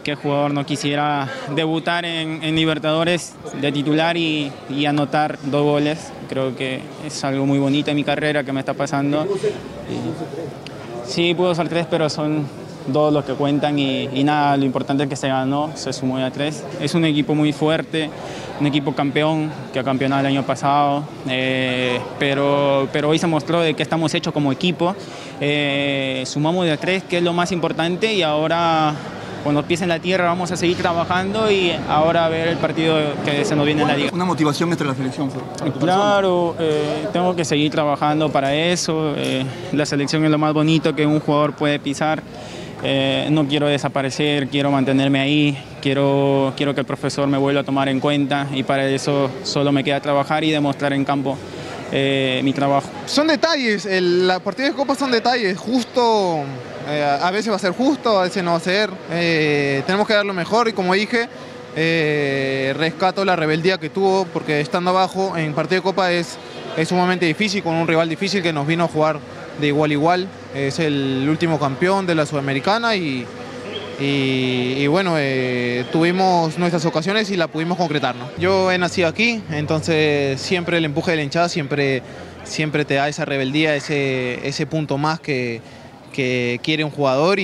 qué jugador no quisiera debutar en Libertadores de titular y anotar 2 goles. Creo que es algo muy bonito en mi carrera que me está pasando. Sí, pudo ser 3, pero son 2 los que cuentan y nada, lo importante es que se ganó, se sumó a 3. Es un equipo muy fuerte, un equipo campeón que ha campeonado el año pasado, pero hoy se mostró de que estamos hechos como equipo. Sumamos de a 3, que es lo más importante, y ahora con los pies en la tierra vamos a seguir trabajando y ahora a ver el partido que se nos viene en la liga. Una motivación extra de la selección. Claro, tengo que seguir trabajando para eso. La selección es lo más bonito que un jugador puede pisar. No quiero desaparecer, quiero mantenerme ahí, quiero que el profesor me vuelva a tomar en cuenta, y para eso solo me queda trabajar y demostrar en campo mi trabajo. Son detalles, la partida de Copa son detalles, justo, a veces va a ser justo, a veces no va a ser. Tenemos que dar lo mejor y, como dije, rescato la rebeldía que tuvo, porque estando abajo en partido de Copa es sumamente difícil, con un rival difícil que nos vino a jugar de igual a igual. Es el último campeón de la Sudamericana y bueno, tuvimos nuestras ocasiones y la pudimos concretar, ¿no? Yo he nacido aquí, entonces siempre el empuje de la hinchada siempre te da esa rebeldía, ese punto más que quiere un jugador,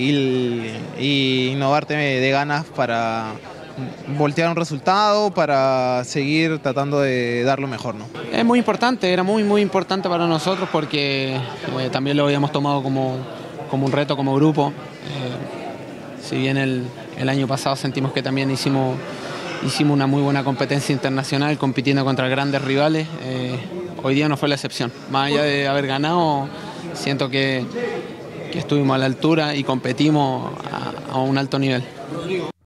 y innovarte de ganas para voltear un resultado, para seguir tratando de dar lo mejor, ¿no? Es muy importante, era muy importante para nosotros, porque también lo habíamos tomado como un reto, como grupo. Si bien el año pasado sentimos que también hicimos una muy buena competencia internacional compitiendo contra grandes rivales, hoy día no fue la excepción. Más allá de haber ganado, siento que estuvimos a la altura y competimos a un alto nivel.